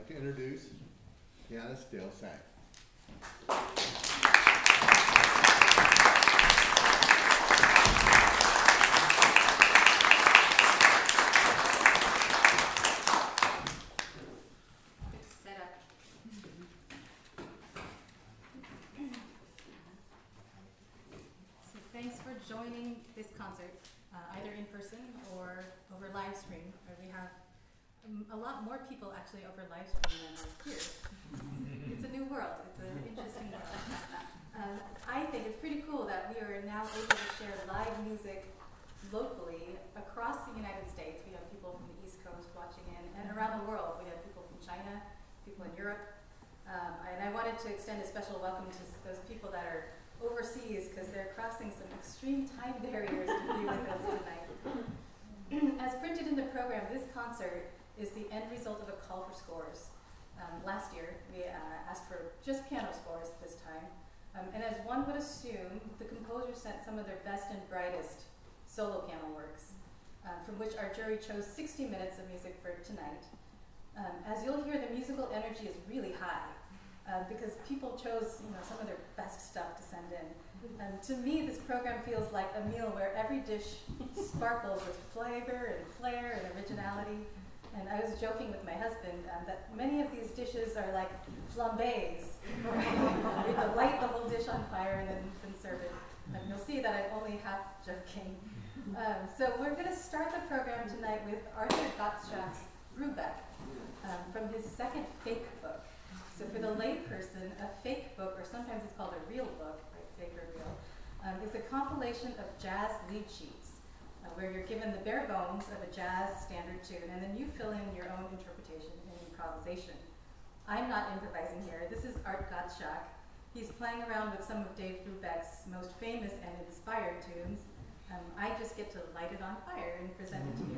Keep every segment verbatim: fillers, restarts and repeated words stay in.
like to introduce pianist Dale Tsang. Thanks for joining this concert, uh, either in person or over live stream. Or we have um, a lot more people actually over live stream than are here. It's a new world. It's an interesting world. Um, I think it's pretty cool that we are now able to share live music locally across the United States. We have people from the East Coast watching in, and around the world. We have people from China, people in Europe. Um, and I wanted to extend a special welcome to those people that are overseas, because they're crossing some extreme time barriers to be with us tonight. As printed in the program, this concert is the end result of a call for scores. Um, last year, we uh, asked for just piano scores this time. Um, and as one would assume, the composer sent some of their best and brightest solo piano works, uh, from which our jury chose sixty minutes of music for tonight. Um, as you'll hear, the musical energy is really high. Uh, because people chose, you know, some of their best stuff to send in. And to me, this program feels like a meal where every dish sparkles with flavor and flair and originality. And I was joking with my husband um, that many of these dishes are like flambés. You have to light the whole dish on fire and then, then serve it. And you'll see that I'm only half joking. Um, so we're going to start the program tonight with Arthur Gottschalk's Rubeck um, from his second Fakebook. So for the layperson, a fake book, or sometimes it's called a real book, right, fake or real, um, is a compilation of jazz lead sheets, uh, where you're given the bare bones of a jazz standard tune, and then you fill in your own interpretation and improvisation. I'm not improvising here. This is Art Gottschalk. He's playing around with some of Dave Brubeck's most famous and inspired tunes. Um, I just get to light it on fire and present it to you.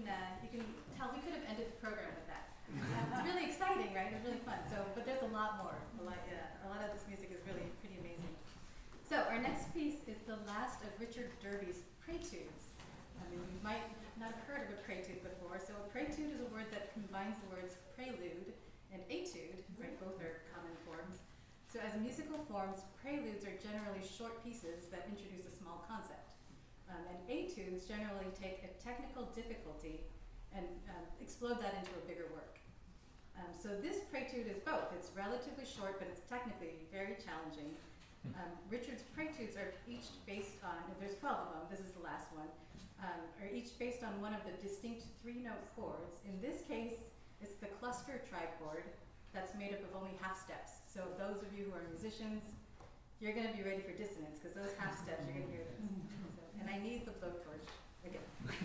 can uh, you can tell we could have ended the program with that. Uh, it's really exciting, right? It's really fun. So, but there's a lot more. A lot, yeah, a lot of this music is really pretty amazing. So our next piece is the last of Richard Derby's Prétudes. I mean, you might not have heard of a prétude before. So a prétude is a word that combines the words prelude and étude, right? Both are common forms. So as musical forms, preludes are generally short pieces that introduce a small concept. Um, and études generally take a technical difficulty and um, explode that into a bigger work. Um, so this prétude is both. It's relatively short, but it's technically very challenging. Um, Richard's prétudes are each based on, there's twelve of them, this is the last one, um, are each based on one of the distinct three-note chords. In this case, it's the cluster trichord that's made up of only half steps. So those of you who are musicians, you're going to be ready for dissonance, because those half steps, you're going to hear this. So, and I need the blowtorch again.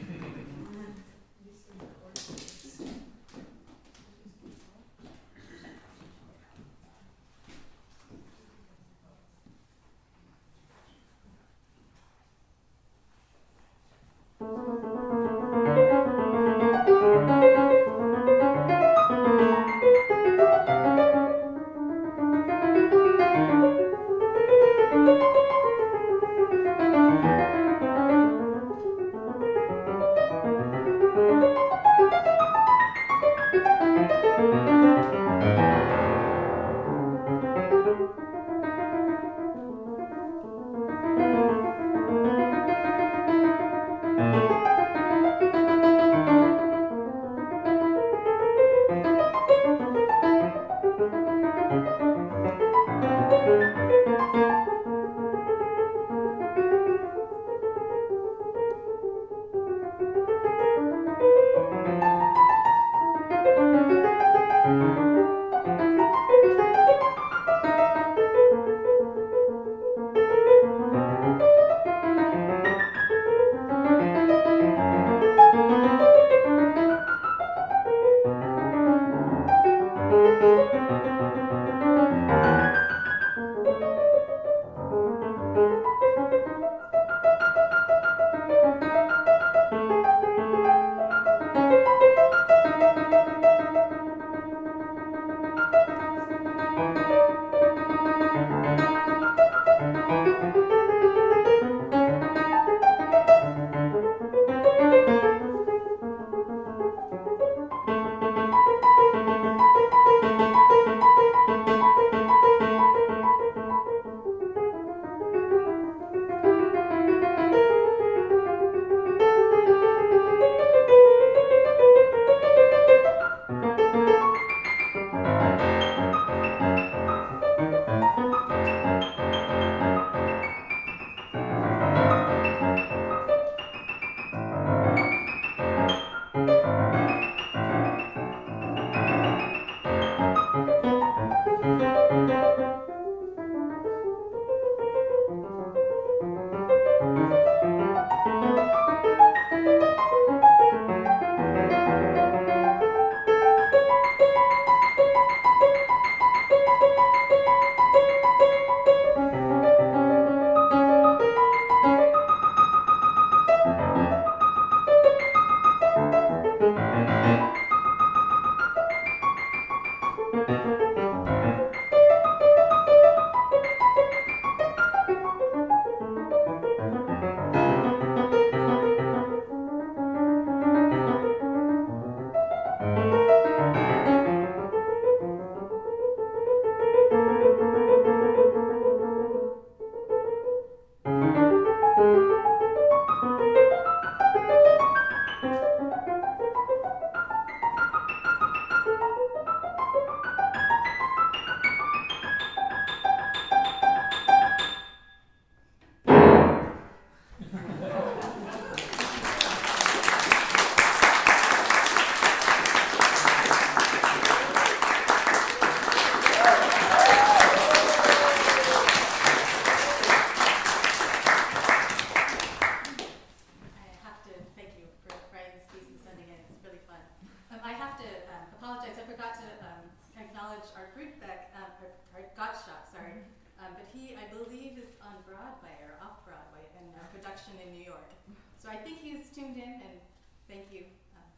Gottschalk, sorry. Um, but he, I believe, is on Broadway or off Broadway in a production in New York. So I think he's tuned in, and thank you um,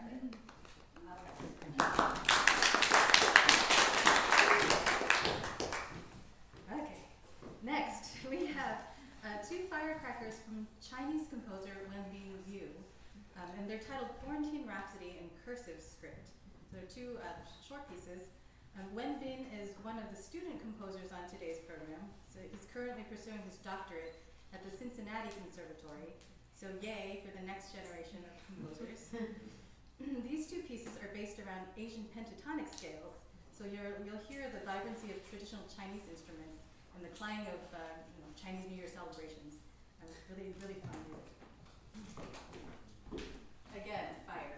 started. All right. Okay. Next, we have uh, two firecrackers from Chinese composer Wenbin Lyu, um, and they're titled Quarantine Rhapsody and Cursive Script. So they're two uh, short pieces. Um, Wenbin is one of the student composers on today's program. So he's currently pursuing his doctorate at the Cincinnati Conservatory. So yay for the next generation of composers. These two pieces are based around Asian pentatonic scales. So you're, you'll hear the vibrancy of traditional Chinese instruments and the clang of uh, you know, Chinese New Year celebrations. And it's really, really fun music. Again, fire.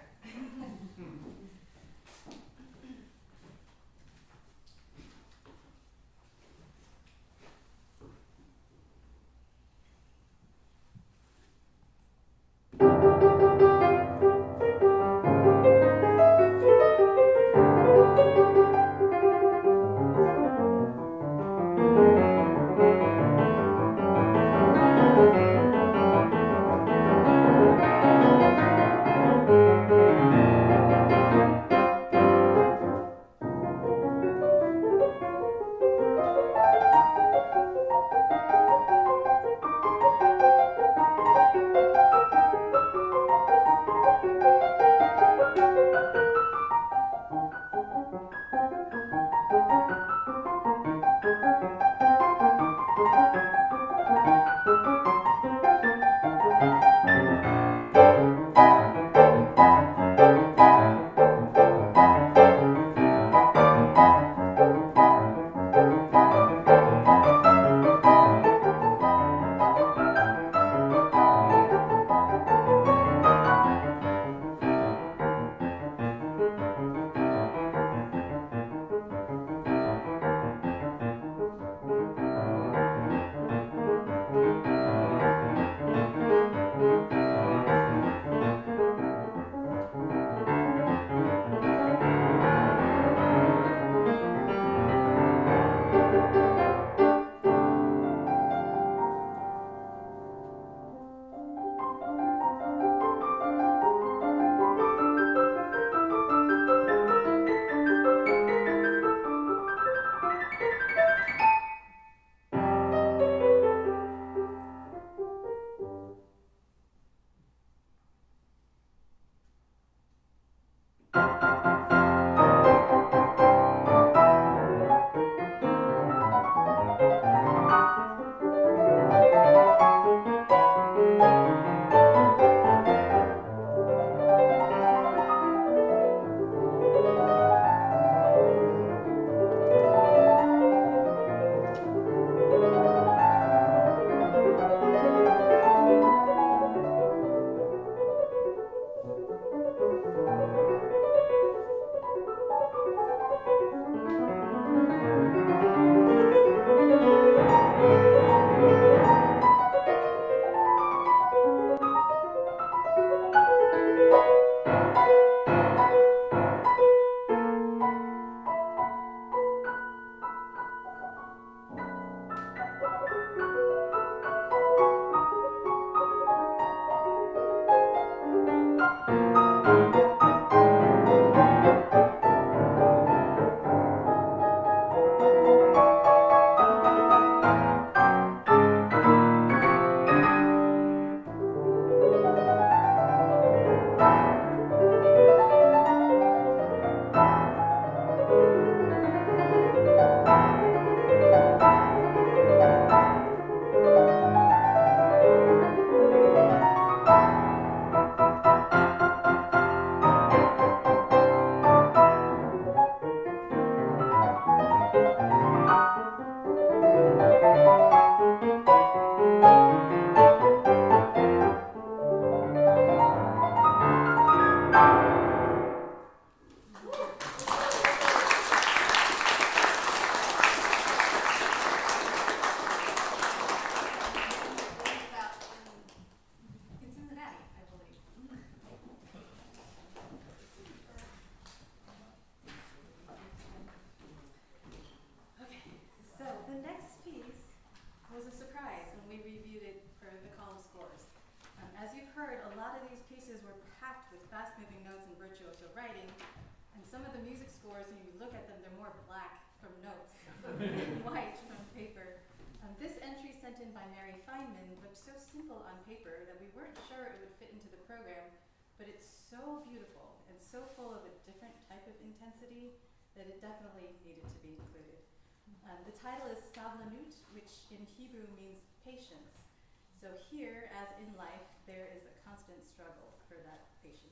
these pieces were packed with fast-moving notes and virtuoso writing, and some of the music scores, when you look at them, they're more black from notes and white from paper. Um, this entry sent in by Mary Fineman looked so simple on paper that we weren't sure it would fit into the program, but it's so beautiful and so full of a different type of intensity that it definitely needed to be included. Um, the title is Savlut, which in Hebrew means patience. So here, as in life, there is a constant struggle for that patience.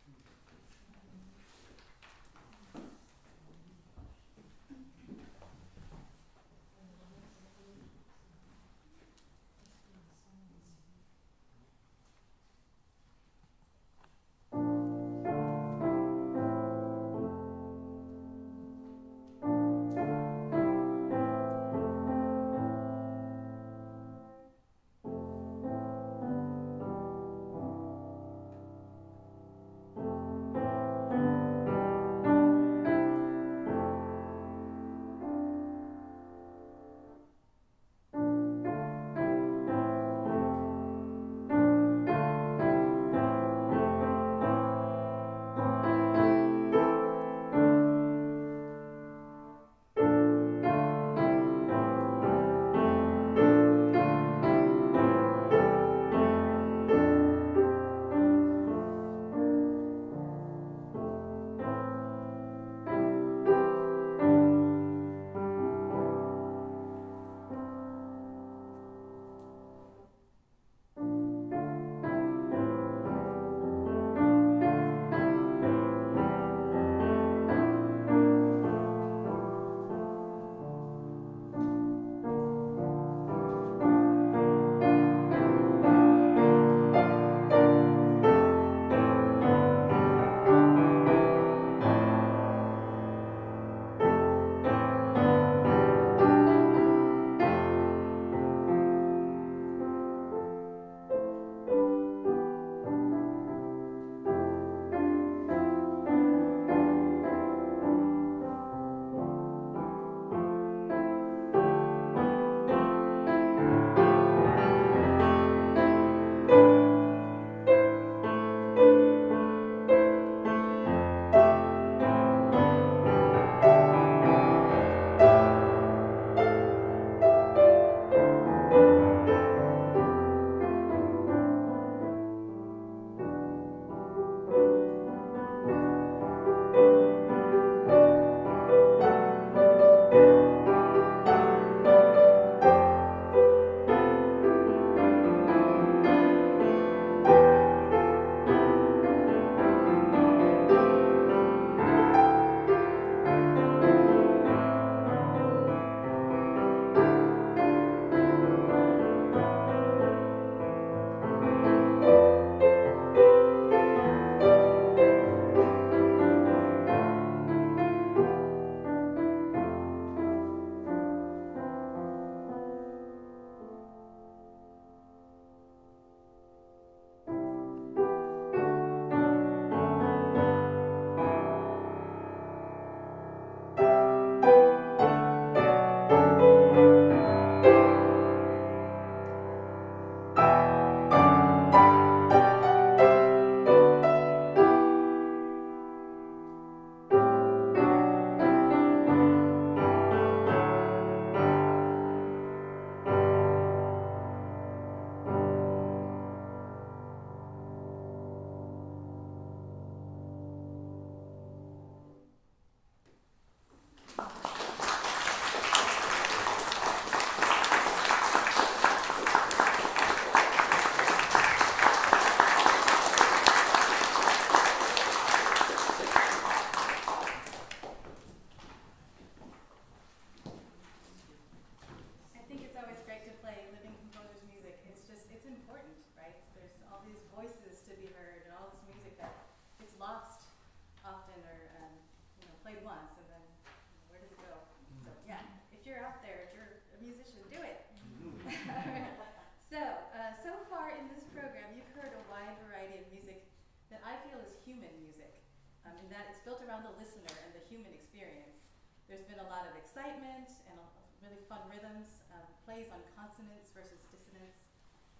around the listener and the human experience. There's been a lot of excitement and a, really fun rhythms, um, plays on consonants versus dissonance.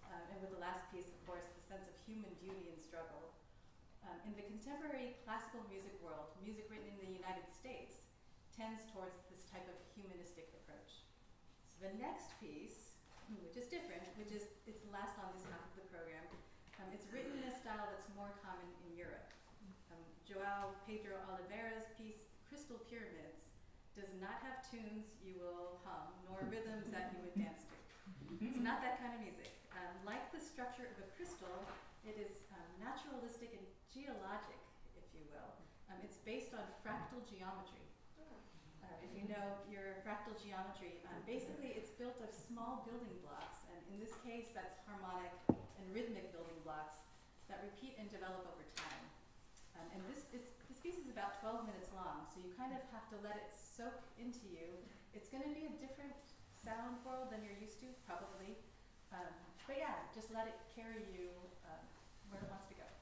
uh, and with the last piece, of course, the sense of human beauty and struggle. Um, in the contemporary classical music world, music written in the United States tends towards this type of humanistic approach. So the next piece, which is different, which is it's the last on this half of the program, um, it's written in a style that's more common in Europe. Um, Joao Pedro Oliveira's piece, Cristal Pyramids, does not have tunes you will hum, nor rhythms that you would dance to. It's not that kind of music. Um, like the structure of a crystal, it is um, naturalistic and geologic, if you will. Um, it's based on fractal geometry. Uh, if you know your fractal geometry, um, basically it's built of small building blocks, and in this case that's harmonic and rhythmic building blocks that repeat and develop over time. Um, and this, is, this piece is about twelve minutes long, so you kind of have to let it soak into you. It's going to be a different sound world than you're used to, probably. Um, but yeah, just let it carry you um, where it wants to go.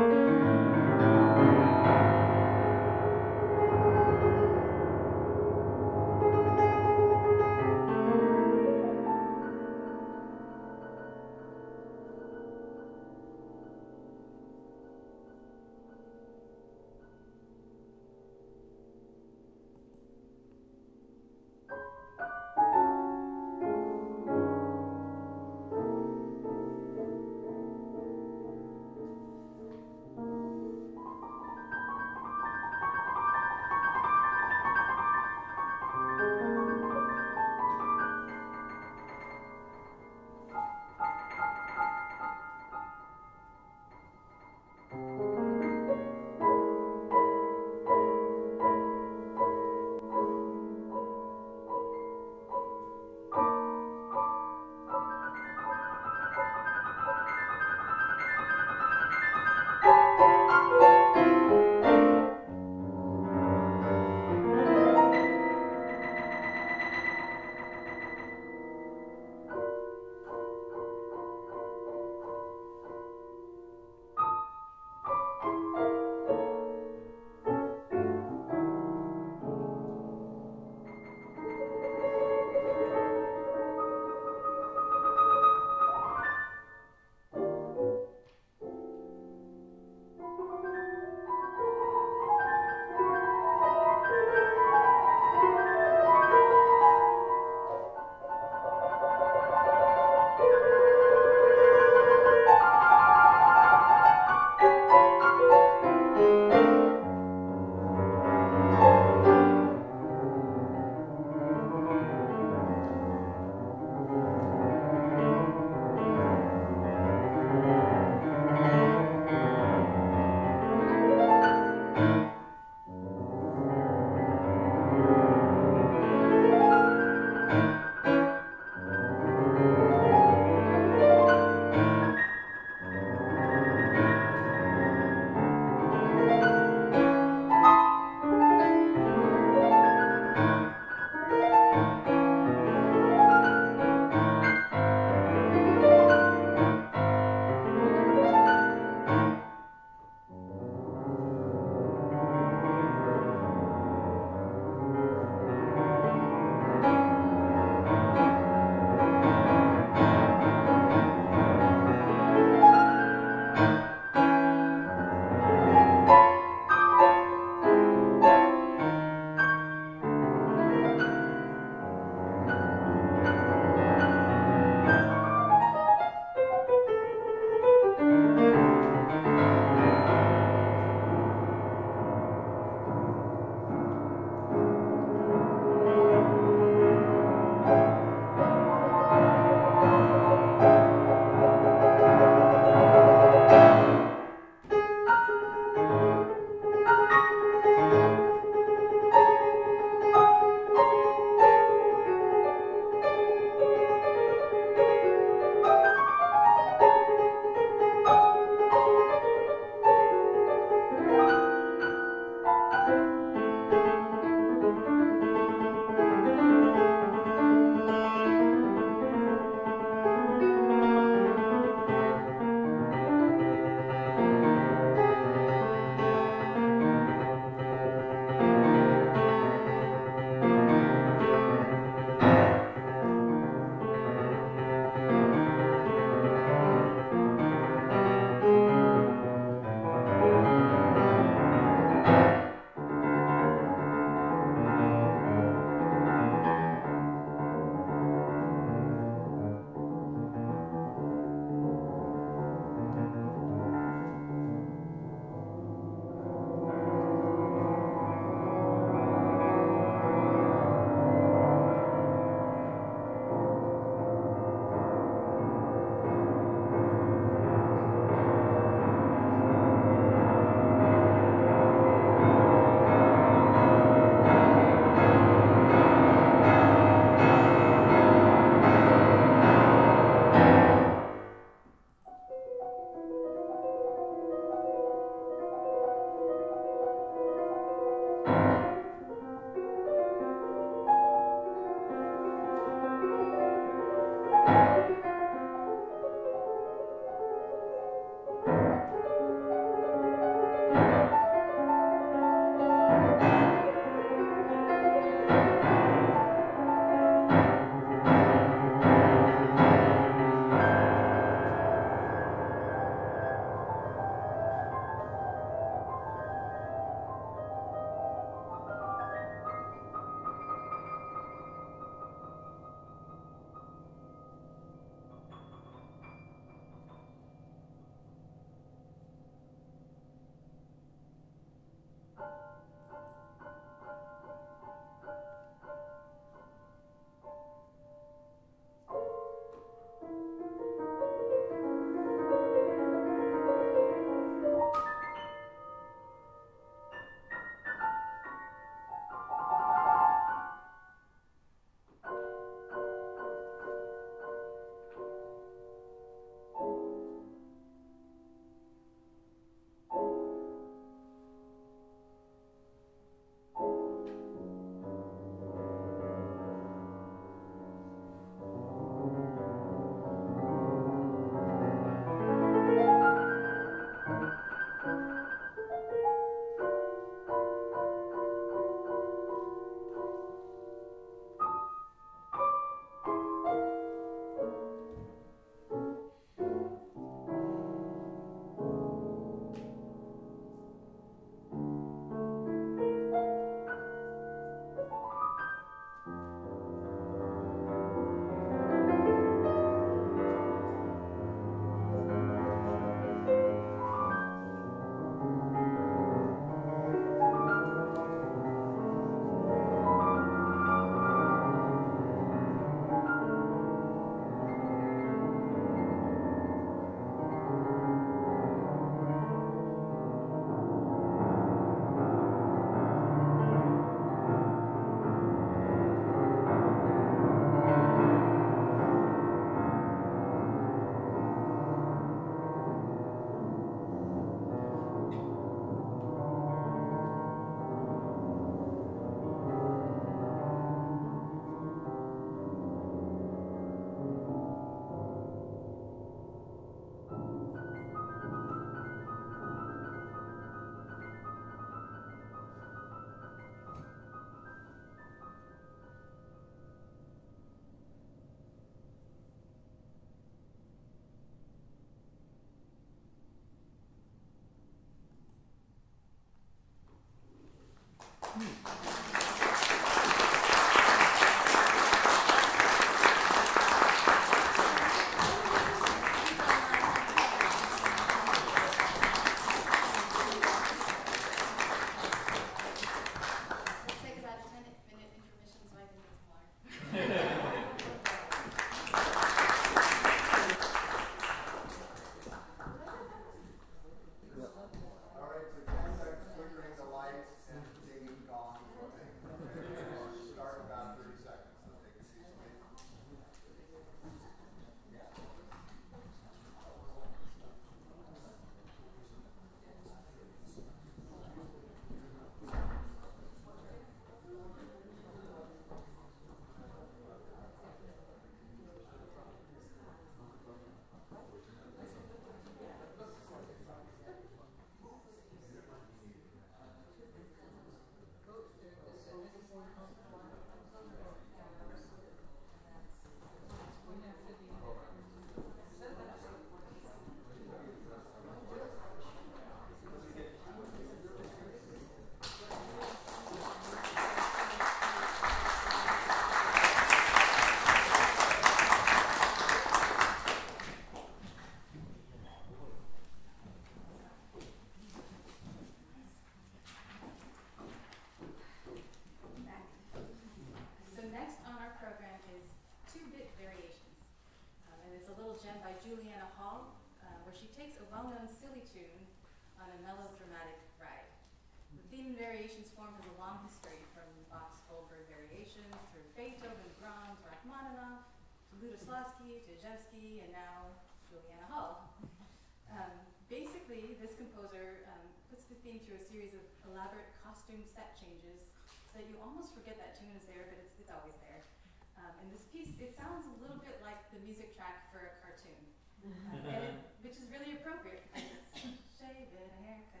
takes a well-known silly tune on a melodramatic ride. The theme and variations form has a long history, from Bach's Goldberg variations through Beethoven, Brahms, Rachmaninoff, to Lutoslawski, to Jevsky, and now Juliana Hall. Um, basically, this composer um, puts the theme through a series of elaborate costume set changes so that you almost forget that tune is there, but it's, it's always there. Um, and this piece, it sounds a little bit like the music track for a cartoon, um, and it, which is really appropriate because it's shave and a haircut.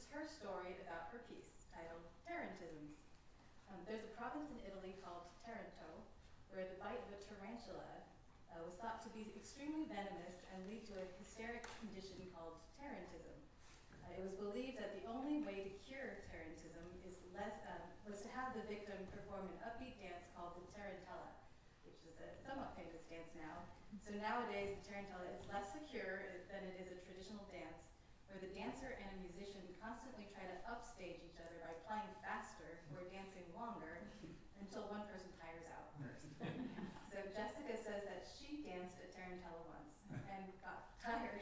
is her story about her piece titled Taratisms. Um, there's a province in Italy called Taranto where the bite of a tarantula uh, was thought to be extremely venomous and lead to a hysteric condition called tarantism. Uh, it was believed that the only way to cure tarantism is less, um, was to have the victim perform an upbeat dance called the tarantella, which is a somewhat famous dance now. So nowadays, the tarantella is less secure than it is a traditional dance, where the dancer and a musician constantly try to upstage each other by playing faster or dancing longer until one person tires out first. So Jessica says that she danced a tarantella once and got tired.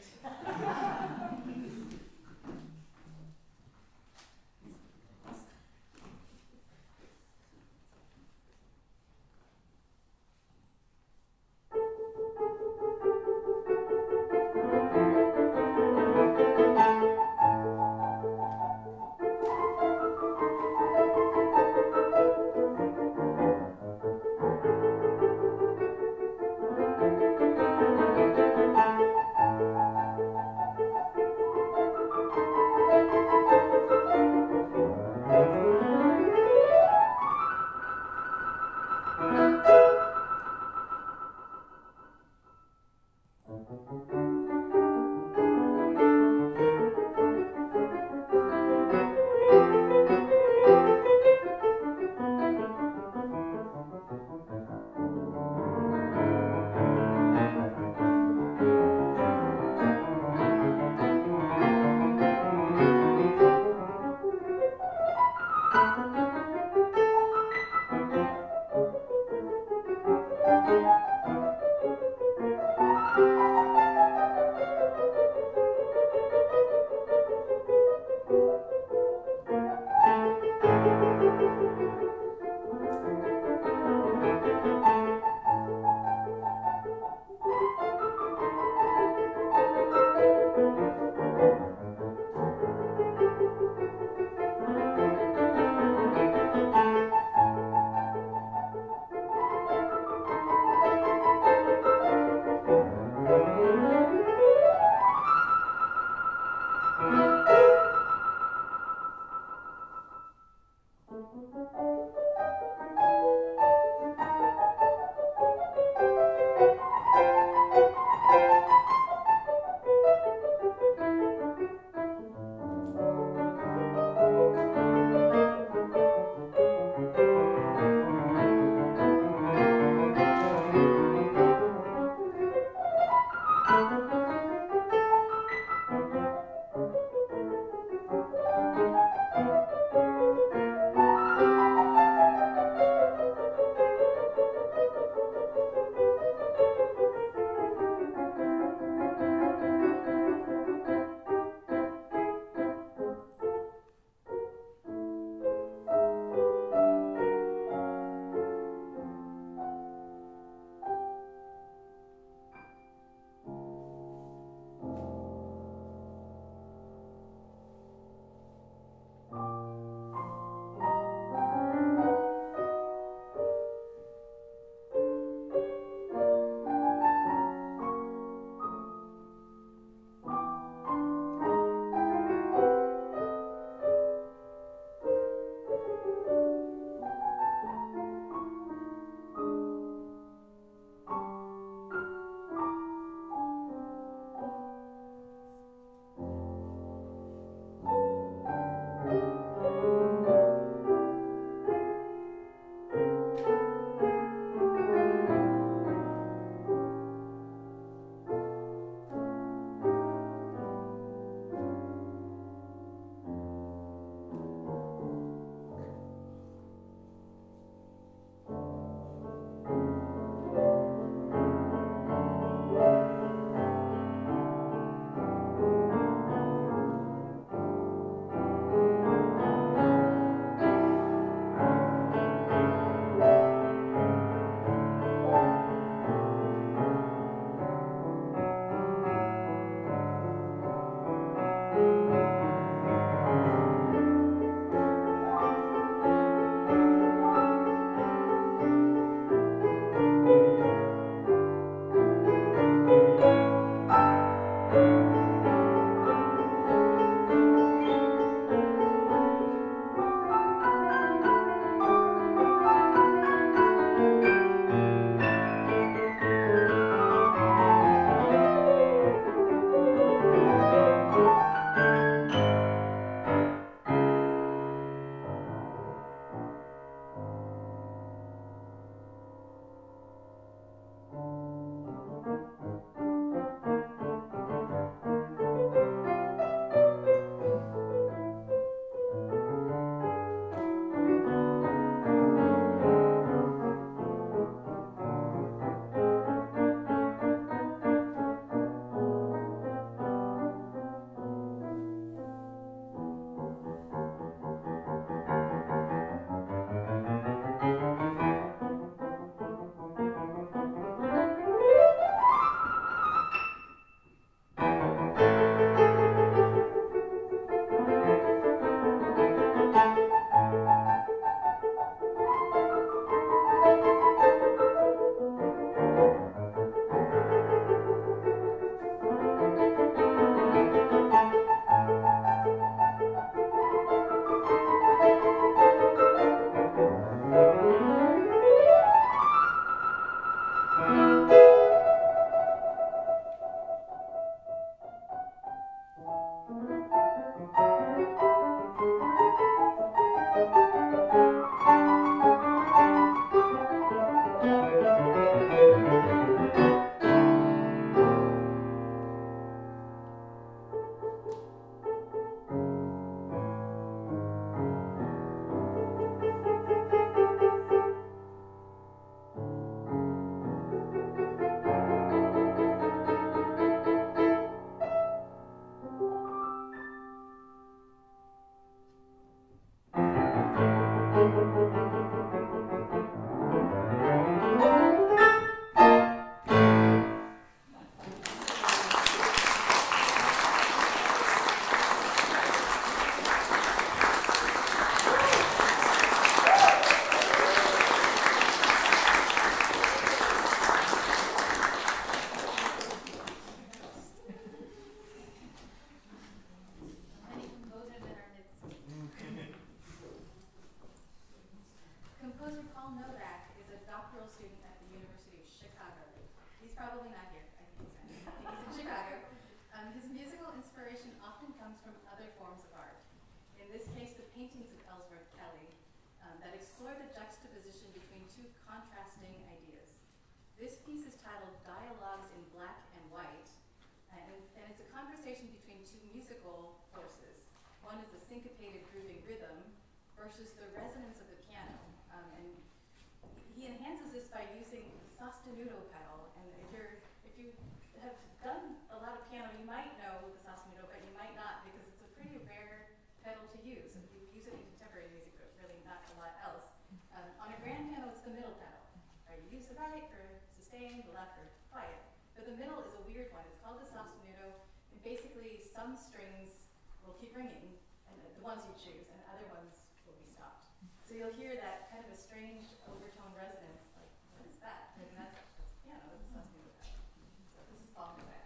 paintings of Ellsworth Kelly um, that explore the juxtaposition between two contrasting ideas. This piece is titled Dialogues in Black and White, and it's, and it's a conversation between two musical forces. One is the syncopated grooving rhythm versus the resonance of the piano. Um, and he enhances this by using the sostenuto pedal. And if you're if you have done a lot of piano, you might know the sostenuto, but you might not, because it's a pretty rare pedal to use. And you use it in contemporary music, but really not a lot else. Um, on a grand piano, it's the middle pedal. Right? You use the right for sustain, the left for quiet. But the middle is a weird one. It's called the sostenuto. And basically, some strings will keep ringing, and the ones you choose, and other ones will be stopped. So you'll hear that kind of a strange overtone resonance, like, what is that? And that's, that's piano, it's a sostenuto pedal. So this is Paul Novak.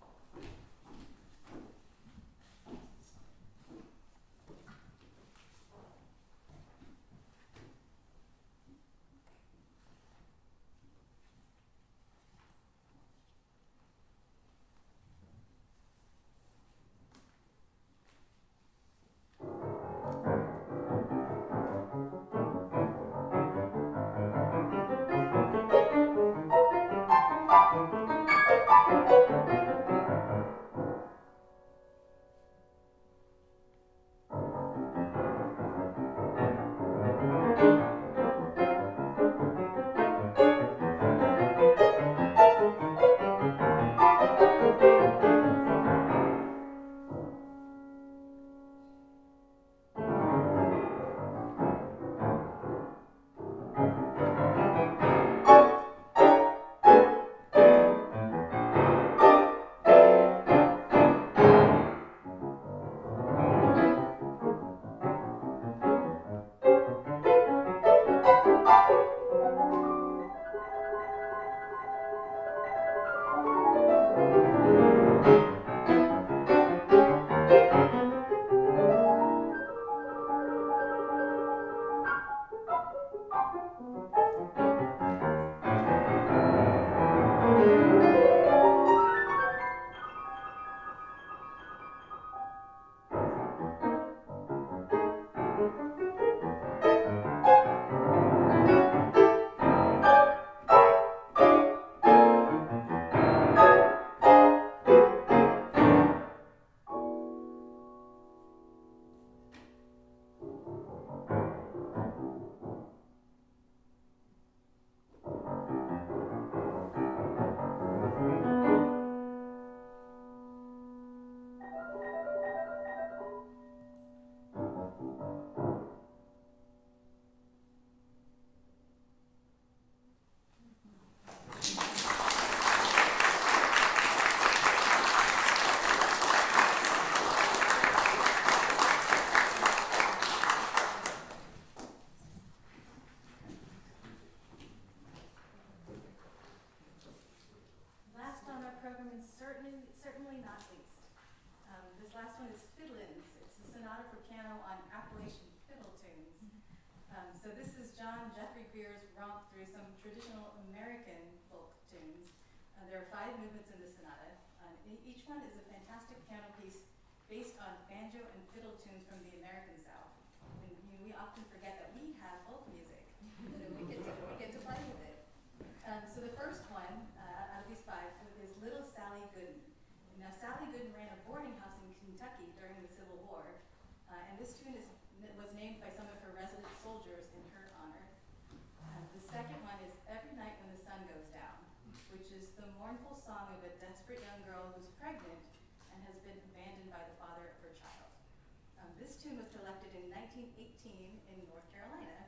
Jon Grier's romp through some traditional American folk tunes. Uh, there are five movements in the sonata. Uh, e each one is a fantastic piano piece based on banjo and fiddle tunes from the American South. And you know, we often forget that we have folk music, so we get to, we get to play with it. Um, so the first one uh, out of these five is Little Sally Gooden. Now Sally Gooden ran a boarding house in Kentucky during the Civil War, uh, and this tune is, was named by some of her resident soldiers in her honor. Uh, the second one is Every Night When the Sun Goes Down, which is the mournful song of a desperate young girl who's pregnant and has been abandoned by the father of her child. Um, this tune was collected in nineteen eighteen in North Carolina.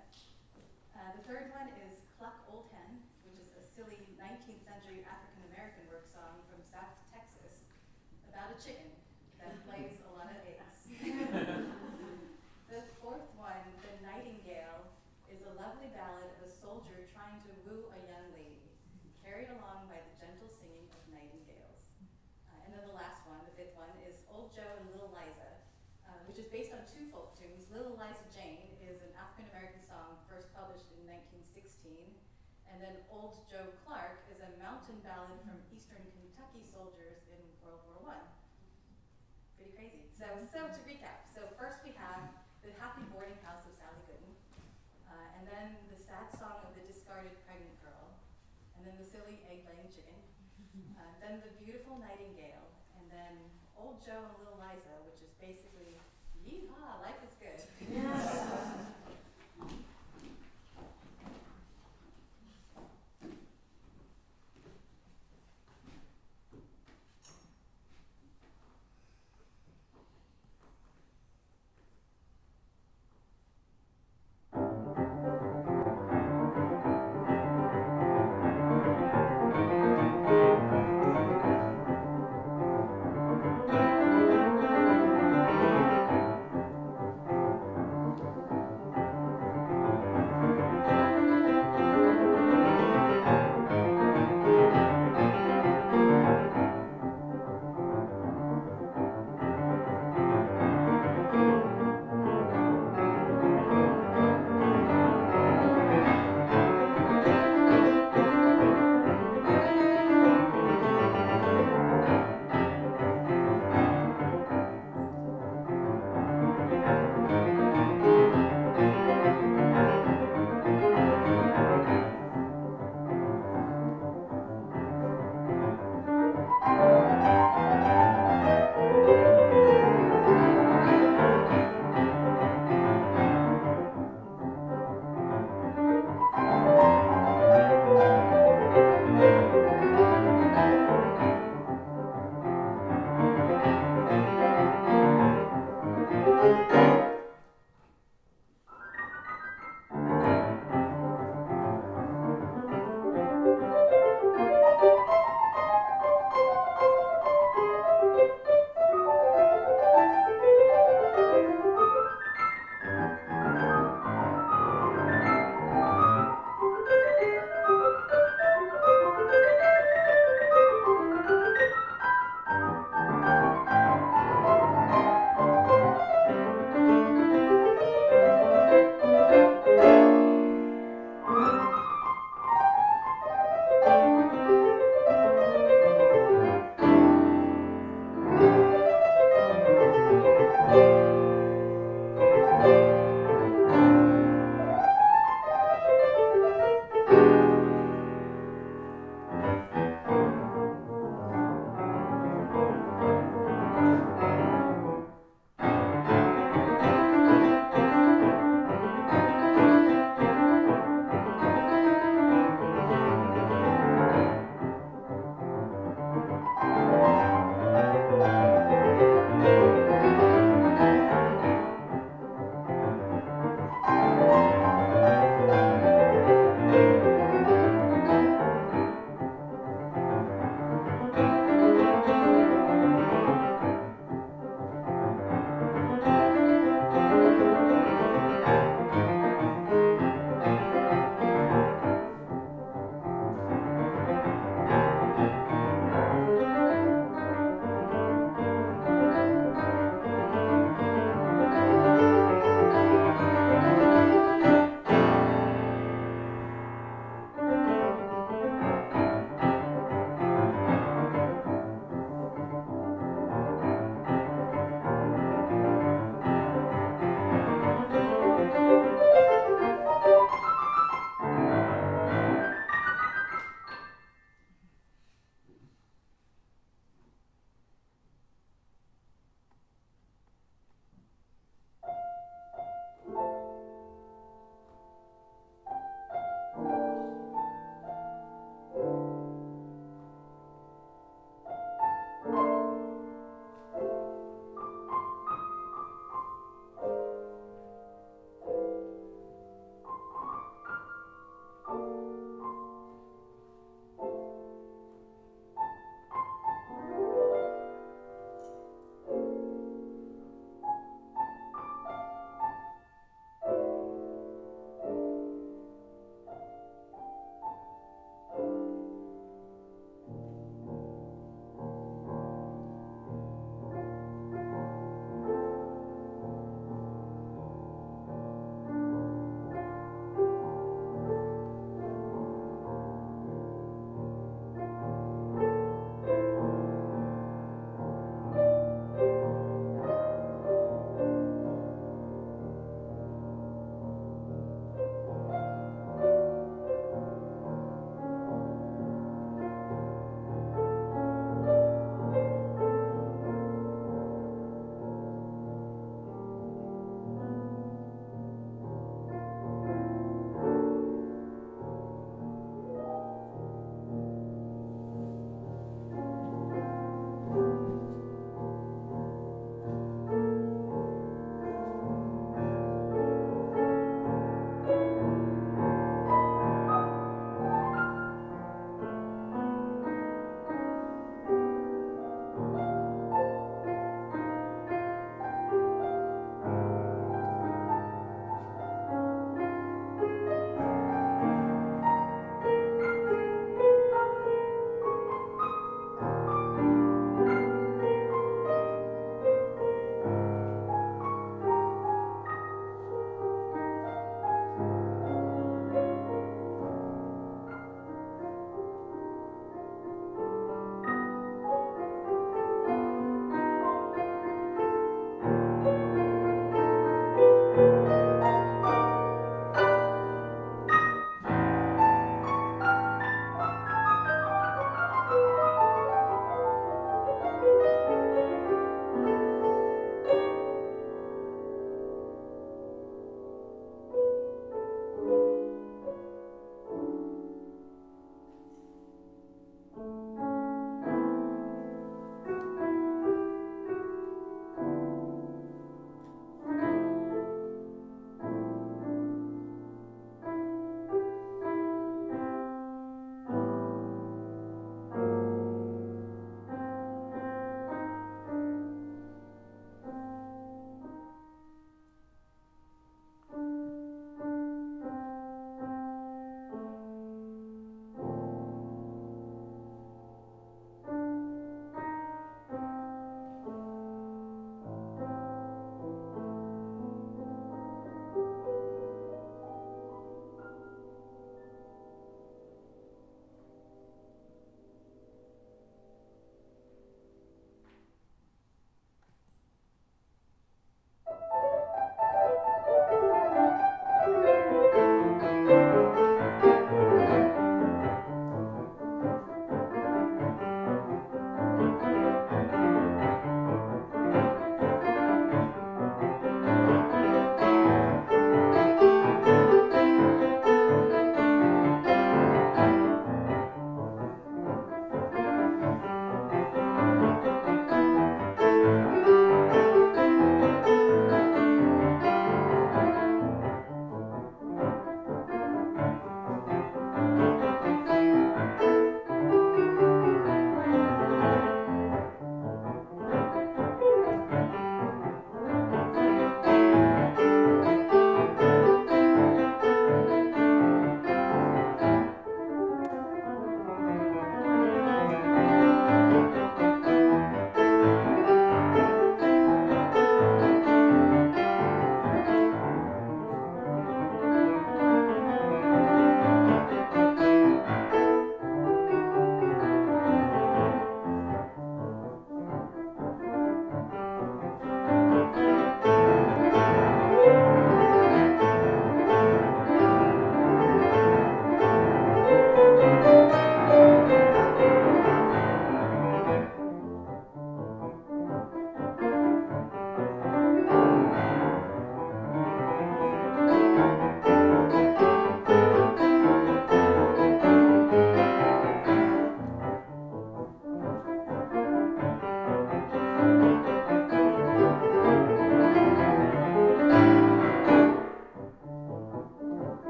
Uh, the third one is Cluck Old Hen, which is a silly nineteenth century African-American work song from South Texas about a chicken that lays a lot of eggs. The fourth one, The Nightingale, is a lovely ballad of a soldier trying to woo a young lady, carried along by the gentle singing of nightingales. Uh, and then the last one, the fifth one, is Old Joe and Little Liza, uh, which is based on two folk tunes. Little Liza Jane is an African-American song first published in nineteen sixteen, and then Old Joe Clark is a mountain ballad from eastern Kentucky soldiers in World War One. Pretty crazy. So, so to recap, so first we have the Happy Boy boarding house of Sally Gooden, uh, and then the sad song of the discarded pregnant girl, and then the silly egg-laying chicken, uh, then the beautiful nightingale, and then Old Joe and Little Liza, which is basically